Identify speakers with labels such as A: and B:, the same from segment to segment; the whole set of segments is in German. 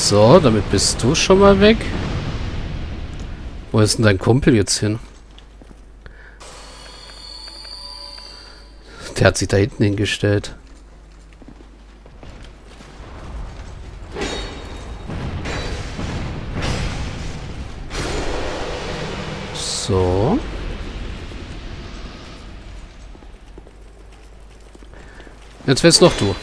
A: So, damit bist du schon mal weg. Wo ist denn dein Kumpel jetzt hin? Der hat sich da hinten hingestellt. So. Jetzt wär's noch du.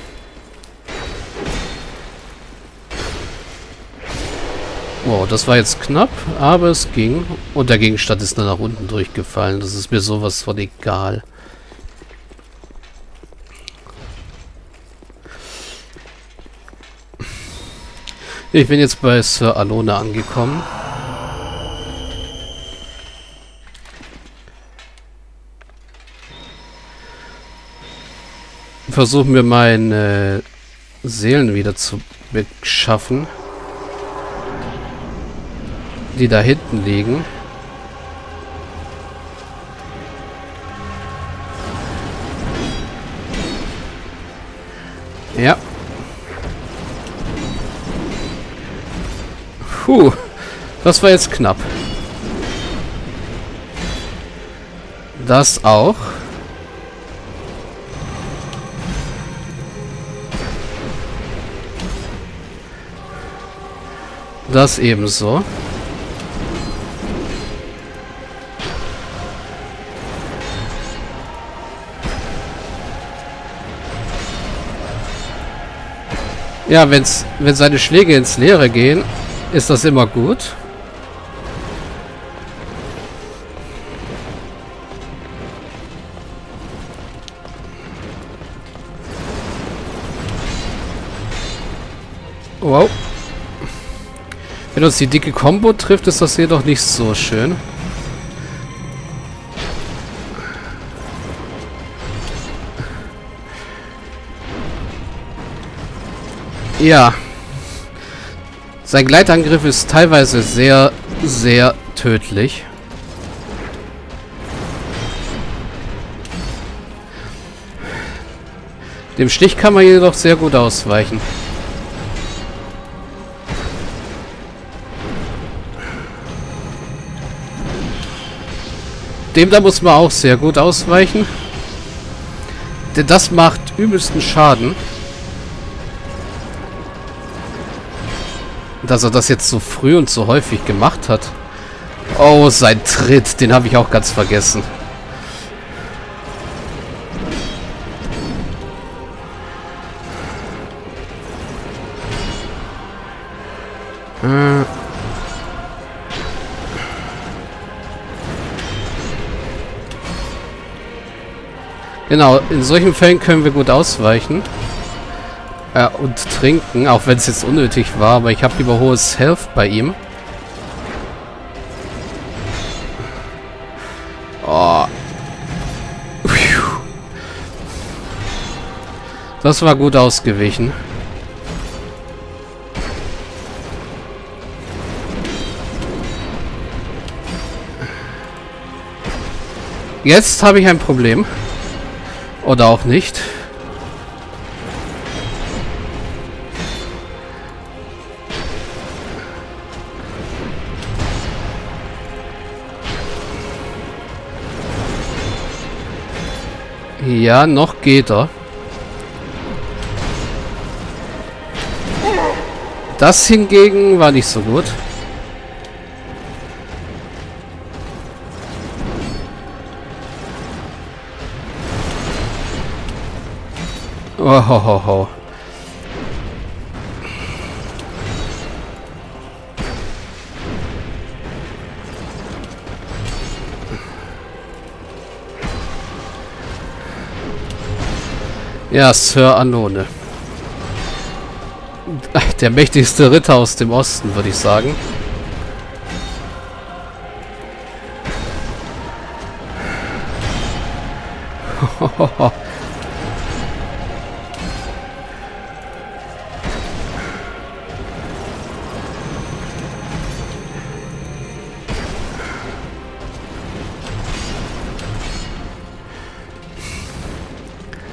A: Oh, das war jetzt knapp, aber es ging. Und der Gegenstand ist dann nach unten durchgefallen. Das ist mir sowas von egal. Ich bin jetzt bei Sir Alona angekommen. Versuchen wir meine Seelen wieder zu beschaffen, die da hinten liegen. Ja. Puh, das war jetzt knapp. Das auch. Das ebenso. Ja, wenn seine Schläge ins Leere gehen, ist das immer gut. Wow. Wenn uns die dicke Combo trifft, ist das jedoch nicht so schön. Ja. Sein Gleitangriff ist teilweise sehr, sehr tödlich. Dem Stich kann man jedoch sehr gut ausweichen. Dem da muss man auch sehr gut ausweichen. Denn das macht übelsten Schaden. Dass er das jetzt so früh und so häufig gemacht hat. Oh, sein Tritt, den habe ich auch ganz vergessen. Genau, in solchen Fällen können wir gut ausweichen. Und trinken, auch wenn es jetzt unnötig war, aber ich habe lieber hohes Health bei ihm. Oh. Das war gut ausgewichen. Jetzt habe ich ein Problem. Oder auch nicht. Ja, noch geht er. Das hingegen war nicht so gut. Oh, ho, ho, ho. Ja, Sir Alona. Der mächtigste Ritter aus dem Osten, würde ich sagen.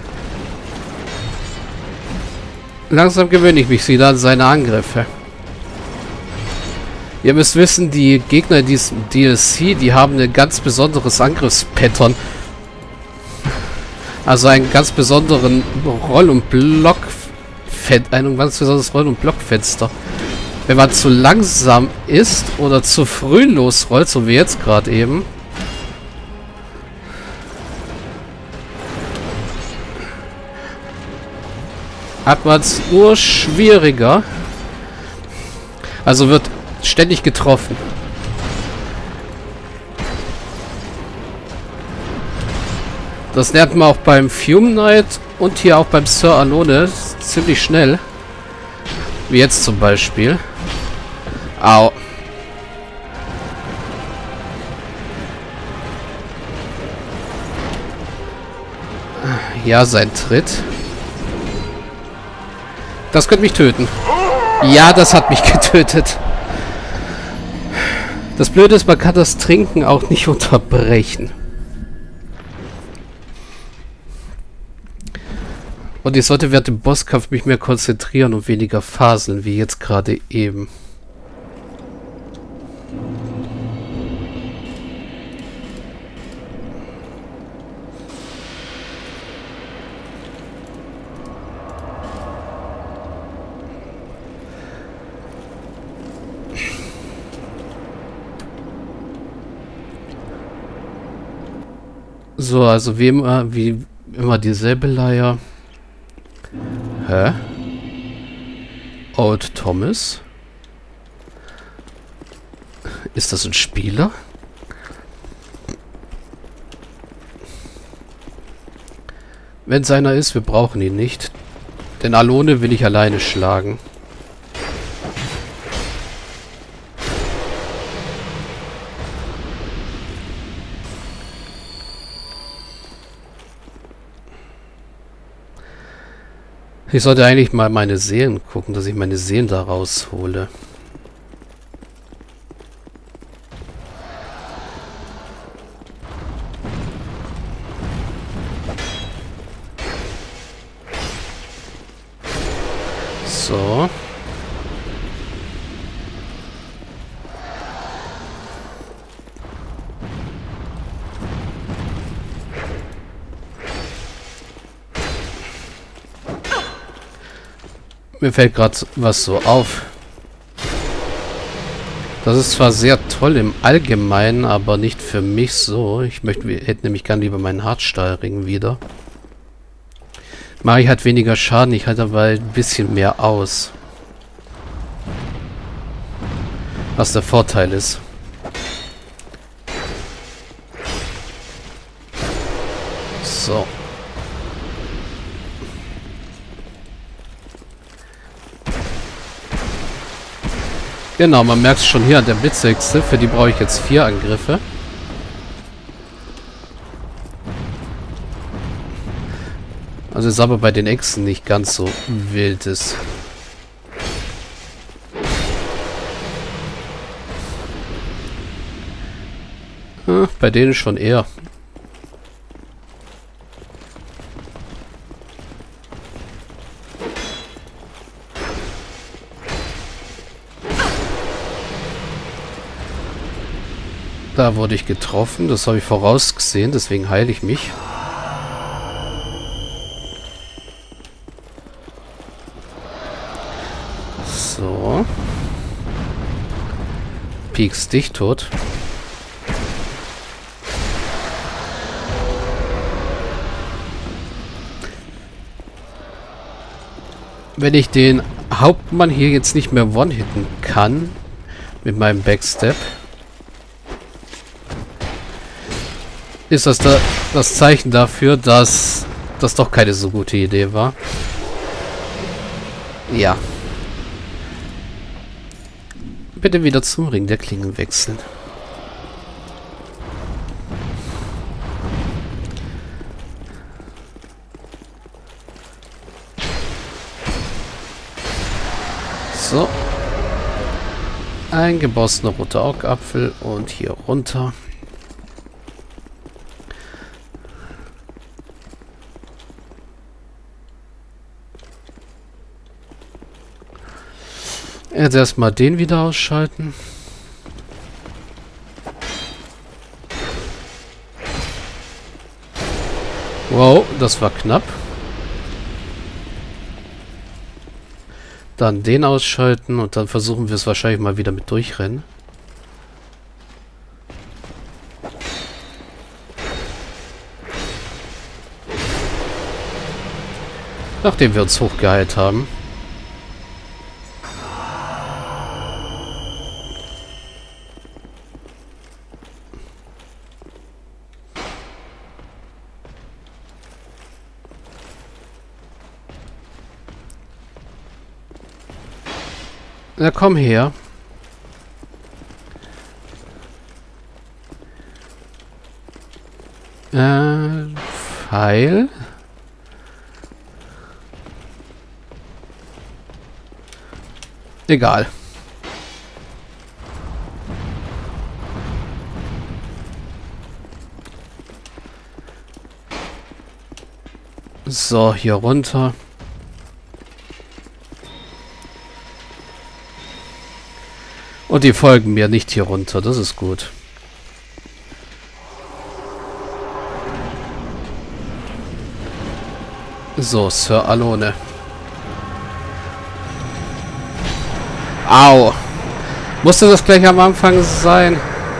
A: Langsam gewöhne ich mich wieder an seine Angriffe. Ihr müsst wissen, die Gegner in diesem DLC, die haben ein ganz besonderes Angriffspattern. Also einen ganz besonderen Roll- und ein ganz besonderes Roll- und Blockfenster. Wenn man zu langsam ist oder zu früh losrollt, so wie jetzt gerade eben, hat man es nur schwieriger. Also wird ständig getroffen. Das lernt man auch beim Fume Knight und hier auch beim Sir Alone ziemlich schnell. Wie jetzt zum Beispiel. Au. Ja, sein Tritt. Das könnte mich töten. Ja, das hat mich getötet. Das Blöde ist, man kann das Trinken auch nicht unterbrechen. Und ich sollte während dem Bosskampf mich mehr konzentrieren und weniger faseln, wie jetzt gerade eben. So, also wie immer dieselbe Leier. Hä? Old Thomas? Ist das ein Spieler? Wenn es einer ist, wir brauchen ihn nicht. Denn Alone will ich alleine schlagen. Ich sollte eigentlich mal meine Seelen gucken, dass ich meine Seelen da raushole. So. Mir fällt gerade was so auf. Das ist zwar sehr toll im Allgemeinen, aber nicht für mich so. Hätte nämlich gern lieber meinen Hartstahlring wieder. Mari hat weniger Schaden, ich halte aber ein bisschen mehr aus. Was der Vorteil ist. So. Genau, man merkt es schon hier an der Blitzhexe. Für die brauche ich jetzt 4 Angriffe. Also ist aber bei den Echsen nicht ganz so wildes. Bei denen schon eher. Da wurde ich getroffen, das habe ich vorausgesehen, deswegen heile ich mich. So. Pieks dich tot. Wenn ich den Hauptmann hier jetzt nicht mehr one-hitten kann, mit meinem Backstep, ist das das Zeichen dafür, dass das doch keine so gute Idee war. Ja. Bitte wieder zum Ring der Klingen wechseln. So. Ein gebossener roter Augapfel und hier runter. Jetzt erstmal den wieder ausschalten. Wow, das war knapp. Dann den ausschalten und dann versuchen wir es wahrscheinlich mal wieder mit durchrennen. Nachdem wir uns hochgeheilt haben. Na komm her. Pfeil. Egal. So, hier runter. Und die folgen mir nicht hier runter, das ist gut. So, Sir Alone. Au! Musste das gleich am Anfang sein?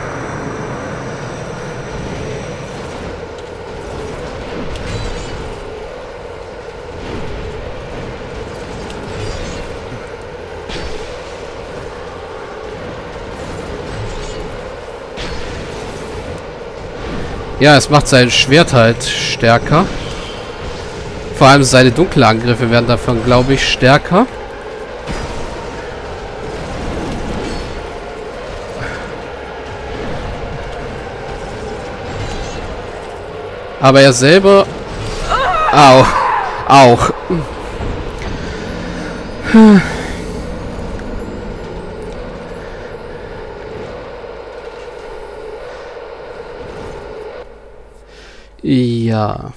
A: Ja, es macht sein Schwert halt stärker. Vor allem seine dunklen Angriffe werden davon, glaube ich, stärker. Aber er selber... Au. Auch. Ja.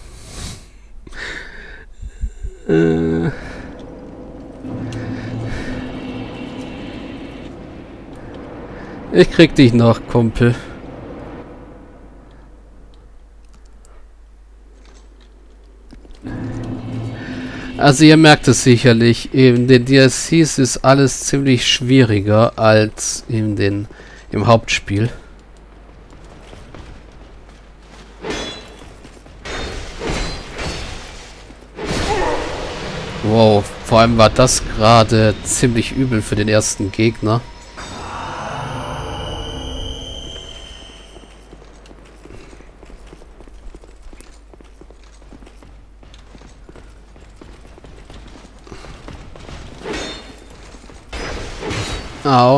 A: Ich krieg dich noch, Kumpel. Also ihr merkt es sicherlich, in den DLCs ist alles ziemlich schwieriger als im Hauptspiel. Wow, vor allem war das gerade ziemlich übel für den ersten Gegner. Au.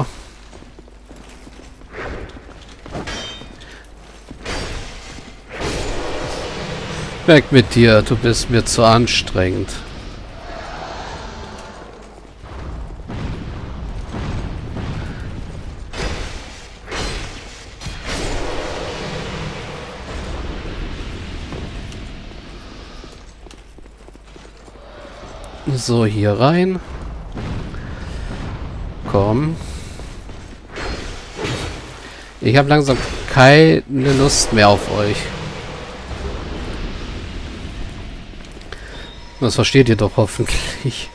A: Weg mit dir, du bist mir zu anstrengend. So, hier rein. Komm. Ich habe langsam keine Lust mehr auf euch. Das versteht ihr doch hoffentlich.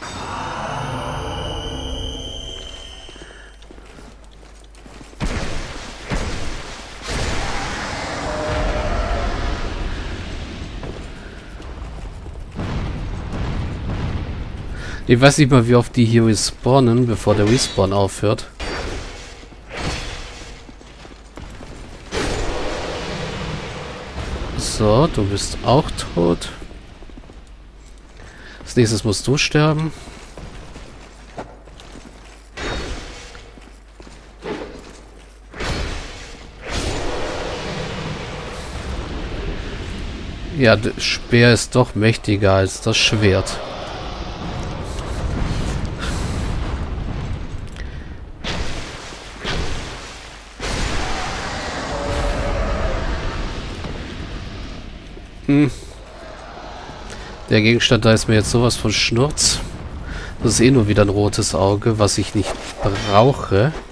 A: Ich weiß nicht mal, wie oft die hier respawnen, bevor der Respawn aufhört. So, du bist auch tot. Als nächstes musst du sterben. Ja, der Speer ist doch mächtiger als das Schwert. Der Gegenstand da ist mir jetzt sowas von Schnurz. Das ist eh nur wieder ein rotes Auge, was ich nicht brauche.